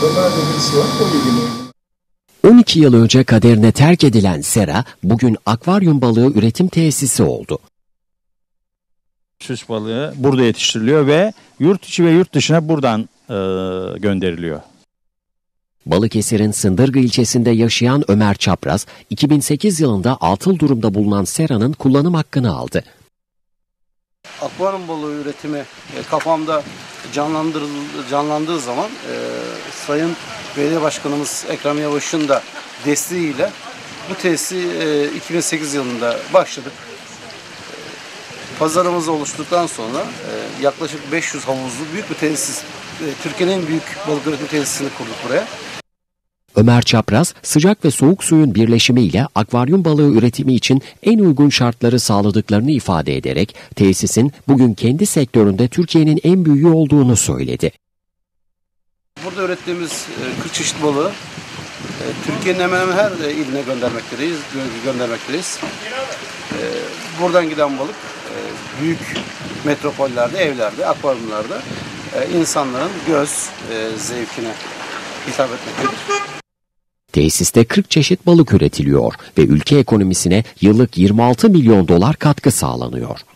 Ömer'de birisi var, o ilgili. 12 yıl önce kaderine terk edilen sera, bugün akvaryum balığı üretim tesisi oldu. Süs balığı burada yetiştiriliyor ve yurt içi ve yurt dışına buradan gönderiliyor. Balıkesir'in Sındırgı ilçesinde yaşayan Ömer Çapraz, 2008 yılında atıl durumda bulunan seranın kullanım hakkını aldı. Akvaryum balığı üretimi kafamda canlandığı zaman Sayın Belediye Başkanımız Ekrem Yavaş'ın da desteğiyle bu tesisi 2008 yılında başladık. Pazarımız oluştuktan sonra yaklaşık 500 havuzlu büyük bir tesis, Türkiye'nin en büyük balık üretim tesisini kurduk buraya. Ömer Çapraz, sıcak ve soğuk suyun birleşimiyle akvaryum balığı üretimi için en uygun şartları sağladıklarını ifade ederek tesisin bugün kendi sektöründe Türkiye'nin en büyüğü olduğunu söyledi. Burada ürettiğimiz 40 çeşit balığı Türkiye'nin hemen hemen her iline göndermekteyiz. Buradan giden balık büyük metropollerde, evlerde, akvaryumlarda insanların göz zevkine hitap etmektedir. Tesiste 40 çeşit balık üretiliyor ve ülke ekonomisine yıllık 26 milyon dolar katkı sağlanıyor.